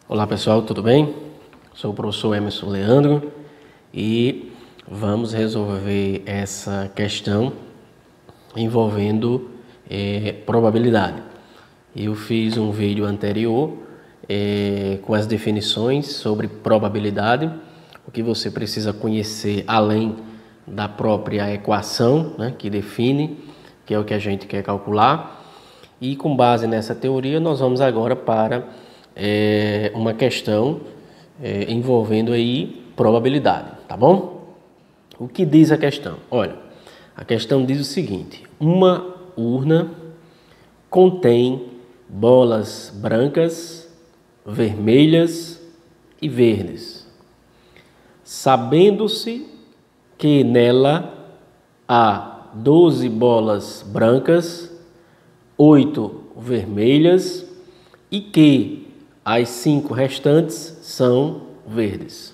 Olá pessoal, tudo bem? Sou o professor Emerson Leandro e vamos resolver essa questão envolvendo probabilidade. Eu fiz um vídeo anterior com as definições sobre probabilidade, o que você precisa conhecer além da própria equação, né, que define, que é o que a gente quer calcular. E com base nessa teoria nós vamos agora para uma questão envolvendo aí probabilidade, tá bom? O que diz a questão? Olha, a questão diz o seguinte: uma urna contém bolas brancas, vermelhas e verdes, sabendo-se que nela há 12 bolas brancas, 8 vermelhas e que as 5 restantes são verdes.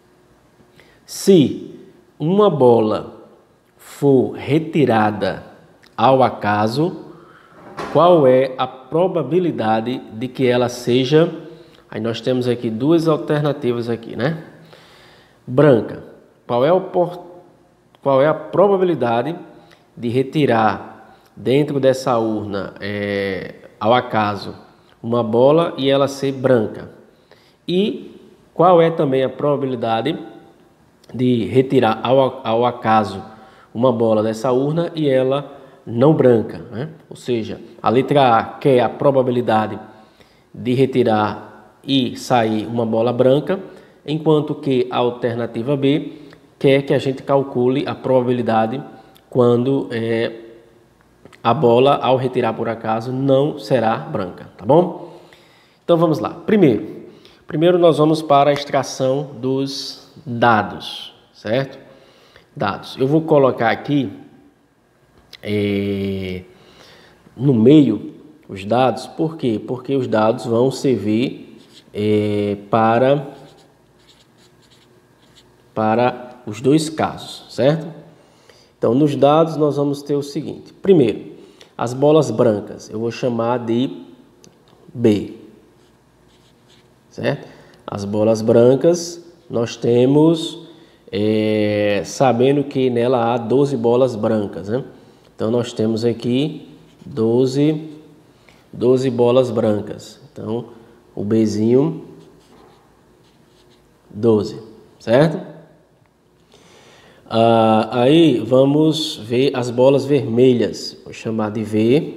Se uma bola for retirada ao acaso, qual é a probabilidade de que ela seja... Aí nós temos aqui duas alternativas aqui, né? Branca. Qual é a probabilidade de retirar dentro dessa urna ao acaso uma bola e ela ser branca? E qual é também a probabilidade de retirar ao acaso uma bola dessa urna e ela não branca, né? Ou seja, a letra A quer a probabilidade de retirar e sair uma bola branca, enquanto que a alternativa B quer que a gente calcule a probabilidade quando a bola, ao retirar por acaso, não será branca, tá bom? Então vamos lá. Primeiro nós vamos para a extração dos dados, certo? Dados. Eu vou colocar aqui no meio os dados. Por quê? Porque os dados vão servir para os dois casos, certo? Então, nos dados nós vamos ter o seguinte. Primeiro, as bolas brancas, eu vou chamar de B, certo? As bolas brancas, nós temos, sabendo que nela há 12 bolas brancas, né? Então, nós temos aqui 12 bolas brancas. Então, o Bzinho, 12, certo? Aí vamos ver as bolas vermelhas. Vou chamar de V,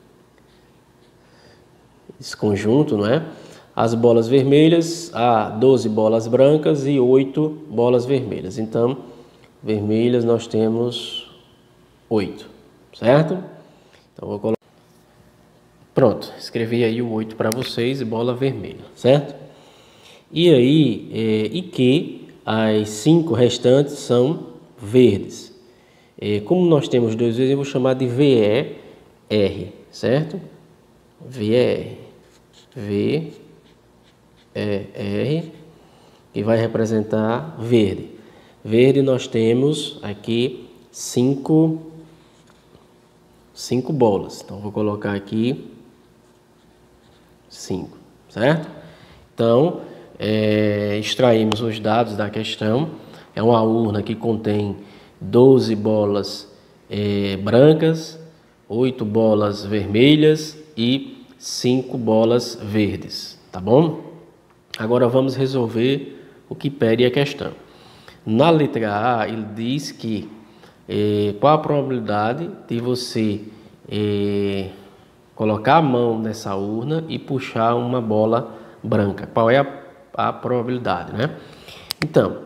esse conjunto, não é? As bolas vermelhas, há 12 bolas brancas e 8 bolas vermelhas. Então, vermelhas nós temos 8, certo? Então, vou colocar. Pronto, escrevi aí o 8 para vocês e bola vermelha, certo? E aí, e que as 5 restantes são verdes. Como nós temos dois vezes, eu vou chamar de VER, certo? VER. VER, que vai representar verde. Verde nós temos aqui 5 bolas. Então, vou colocar aqui 5, certo? Então, extraímos os dados da questão. É uma urna que contém 12 bolas brancas, 8 bolas vermelhas e 5 bolas verdes, tá bom? Agora vamos resolver o que pede a questão. Na letra A, ele diz que qual a probabilidade de você colocar a mão nessa urna e puxar uma bola branca. Qual é a probabilidade, né? Então,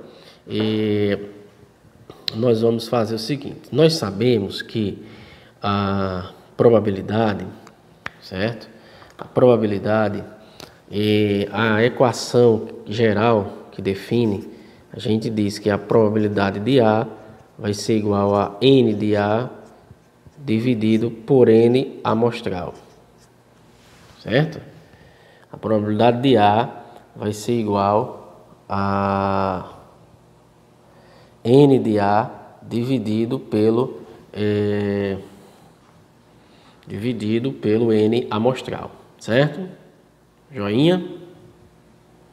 nós vamos fazer o seguinte. Nós sabemos que a probabilidade, certo? A probabilidade, a equação geral que define, a gente diz que a probabilidade de A vai ser igual a N de A dividido por N amostral, certo? A probabilidade de A vai ser igual a N de A dividido pelo N amostral, certo? Joinha?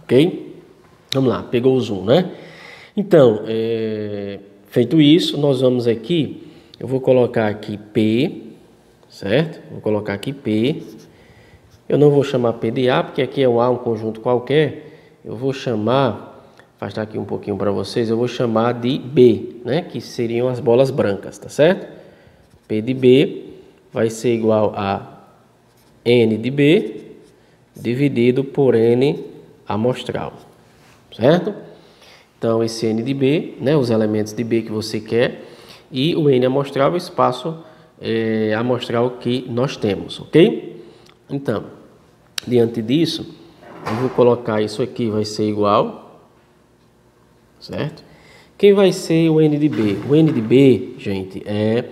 ok? Vamos lá, pegou o zoom, né? Então, feito isso, nós vamos aqui, eu vou colocar aqui P, certo? Vou colocar aqui P. Eu não vou chamar P de A, porque aqui é um A, um conjunto qualquer. Eu vou chamar, afastar aqui um pouquinho para vocês, eu vou chamar de B, né? Que seriam as bolas brancas, tá certo? P de B vai ser igual a N de B dividido por N amostral, certo? Então, esse N de B, né, os elementos de B que você quer, e o N amostral, o espaço amostral que nós temos, ok? Então, diante disso, eu vou colocar isso aqui, vai ser igual, certo? Quem vai ser o N de B? O N de B, gente, é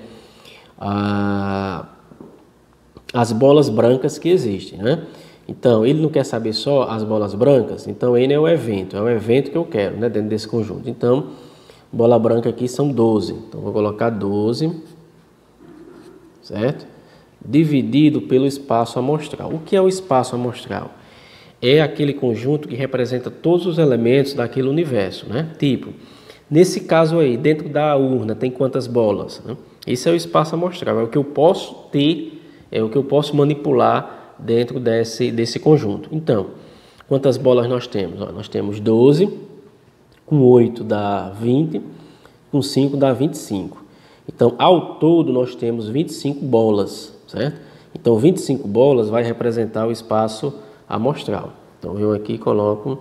as bolas brancas que existem, né? Então, ele não quer saber só as bolas brancas, então N é o evento que eu quero, né, dentro desse conjunto. Então, bola branca aqui são 12, então vou colocar 12, certo? Dividido pelo espaço amostral. O que é o espaço amostral? É aquele conjunto que representa todos os elementos daquele universo, né? Tipo, nesse caso aí, dentro da urna tem quantas bolas, né? Esse é o espaço amostral, é o que eu posso ter, é o que eu posso manipular dentro desse conjunto. Então, quantas bolas nós temos? Ó, nós temos 12, com 8 dá 20, com 5 dá 25. Então, ao todo, nós temos 25 bolas, certo? Então, 25 bolas vai representar o espaço amostral. Então, eu aqui coloco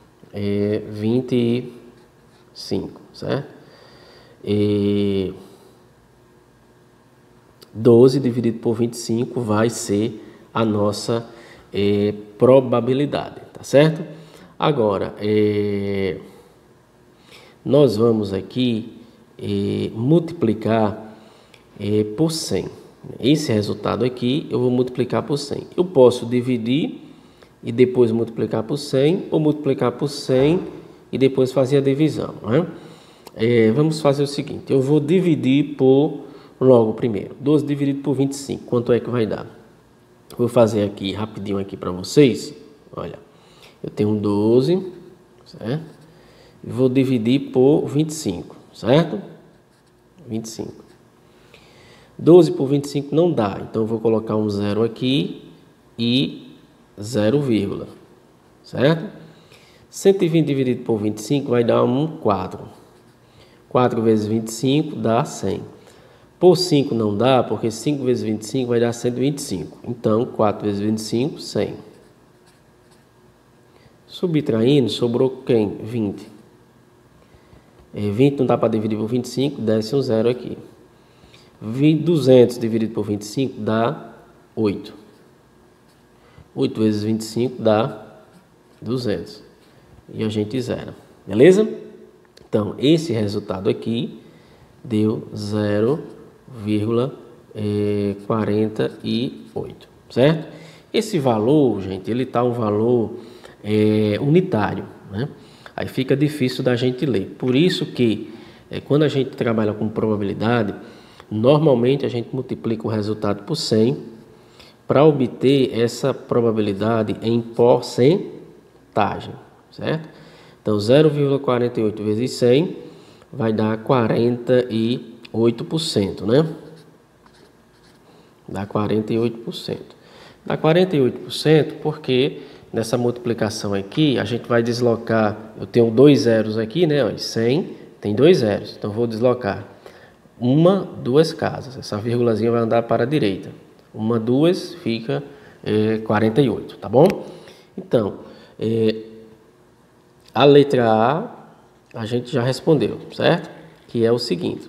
25, certo? 12 dividido por 25 vai ser a nossa probabilidade, tá certo? Agora, nós vamos aqui multiplicar por 100. Esse resultado aqui eu vou multiplicar por 100. Eu posso dividir e depois multiplicar por 100, ou multiplicar por 100 e depois fazer a divisão, né? Vamos fazer o seguinte, eu vou dividir por, logo primeiro, 12 dividido por 25, quanto é que vai dar? Vou fazer aqui rapidinho aqui para vocês. Olha, eu tenho 12, certo? Vou dividir por 25, certo? 25. 12 por 25 não dá, então eu vou colocar um zero aqui e 0, certo? 120 dividido por 25 vai dar um 4. 4 vezes 25 dá 100. Por 5 não dá, porque 5 vezes 25 vai dar 125. Então, 4 vezes 25, 100. Subtraindo, sobrou quem? 20. 20 não dá para dividir por 25, desce um zero aqui. 200 dividido por 25 dá 8. 8 vezes 25 dá 200. E a gente zera. Beleza? Então, esse resultado aqui deu 0,48, certo? Esse valor, gente, ele tá um valor unitário, né? Aí fica difícil da gente ler. Por isso que quando a gente trabalha com probabilidade, normalmente a gente multiplica o resultado por 100 para obter essa probabilidade em porcentagem, certo? Então, 0,48 vezes 100 vai dar 48%, né? Dá 48%. Dá 48% porque nessa multiplicação aqui, a gente vai deslocar, eu tenho 2 zeros aqui, né? 100 tem 2 zeros, então vou deslocar 2 casas. Essa vírgulazinha vai andar para a direita. 2 fica 48, tá bom? Então, a letra A gente já respondeu, certo? Que é o seguinte.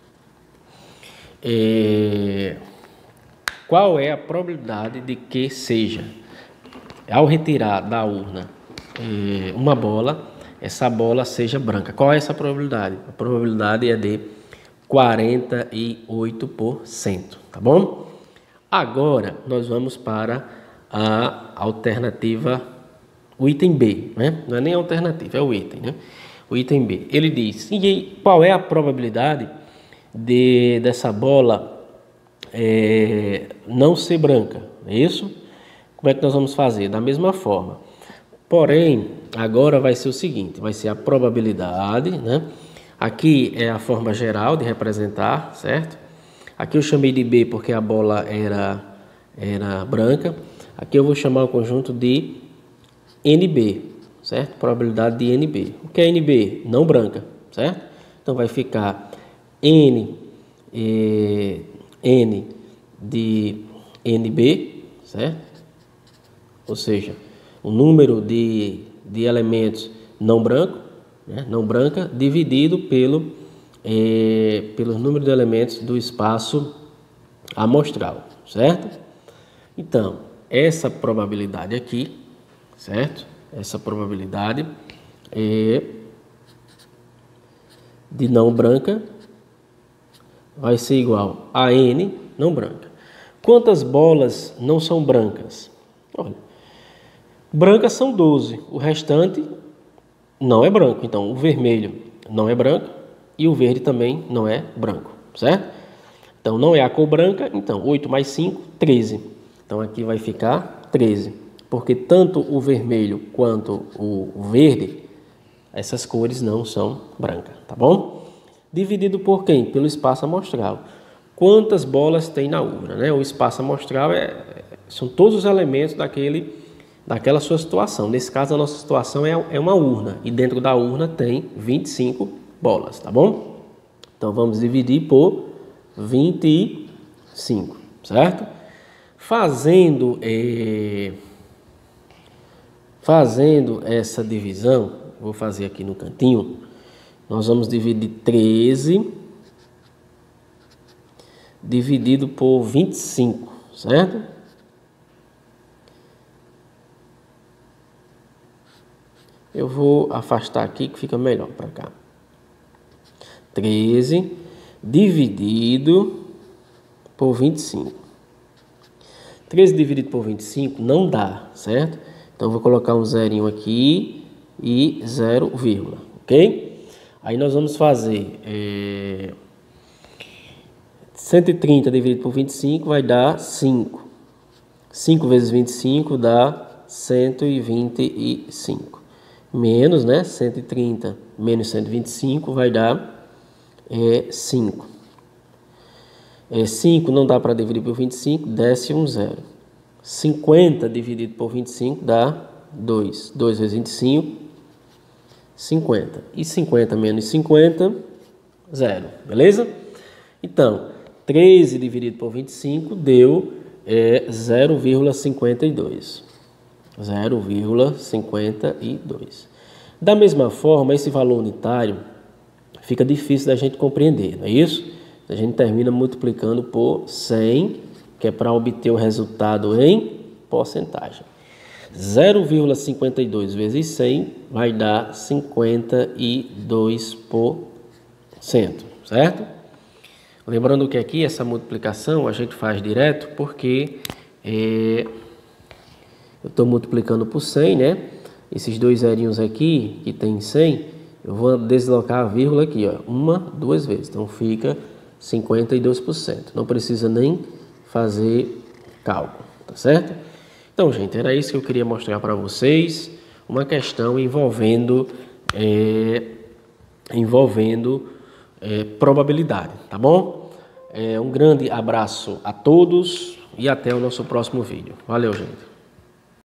Qual é a probabilidade de que seja, ao retirar da urna uma bola, essa bola seja branca? Qual é essa probabilidade? A probabilidade é de 48%, tá bom? Agora, nós vamos para a alternativa, o item B, né? Não é nem a alternativa, é o item, né? O item B, ele diz, e qual é a probabilidade dessa bola não ser branca? É isso? Como é que nós vamos fazer? Da mesma forma, Porém, agora vai ser o seguinte, vai ser a probabilidade, né? Aqui é a forma geral de representar, certo? Aqui eu chamei de B porque a bola era branca. Aqui eu vou chamar o conjunto de NB, certo? Probabilidade de NB. O que é NB? Não branca, certo? Então vai ficar N de NB, certo? Ou seja, o número de elementos não branco, né? Não branca, dividido pelo número de elementos do espaço amostral, certo? Então, essa probabilidade aqui, certo? Essa probabilidade de não branca vai ser igual a N não branca. Quantas bolas não são brancas? Olha, brancas são 12, o restante não é branco. Então, o vermelho não é branco e o verde também não é branco, certo? Então, não é a cor branca, então 8 mais 5, 13. Então, aqui vai ficar 13, porque tanto o vermelho quanto o verde, essas cores não são brancas, tá bom? Dividido por quem? Pelo espaço amostral. Quantas bolas tem na urna, né? O espaço amostral são todos os elementos daquela sua situação. Nesse caso, a nossa situação é uma urna, e dentro da urna tem 25 bolas, tá bom? Então, vamos dividir por 25, certo? Fazendo essa divisão, vou fazer aqui no cantinho, nós vamos dividir 13 dividido por 25, certo? Eu vou afastar aqui que fica melhor para cá. 13 dividido por 25. 13 dividido por 25 não dá, certo? Então, eu vou colocar um zerinho aqui e 0, ok? Aí nós vamos fazer 130 dividido por 25 vai dar 5. 5 vezes 25 dá 125. Menos, né? 130 menos 125 vai dar 5. 5 não dá para dividir por 25, desce um 0. 50 dividido por 25 dá 2. 2 vezes 25, 50. E 50 menos 50, 0. Beleza? Então, 13 dividido por 25 deu 0,52. 0,52. Da mesma forma, esse valor unitário fica difícil da gente compreender, não é isso? A gente termina multiplicando por 100, que é para obter o resultado em porcentagem. 0,52 vezes 100 vai dar 52%, certo? Lembrando que aqui essa multiplicação a gente faz direto porque eu estou multiplicando por 100, né? Esses dois zerinhos aqui, que tem 100, eu vou deslocar a vírgula aqui, ó, 1, 2 vezes. Então, fica 52%. Não precisa nem fazer cálculo, tá certo? Então, gente, era isso que eu queria mostrar para vocês. Uma questão envolvendo probabilidade, tá bom? Um grande abraço a todos e até o nosso próximo vídeo. Valeu, gente!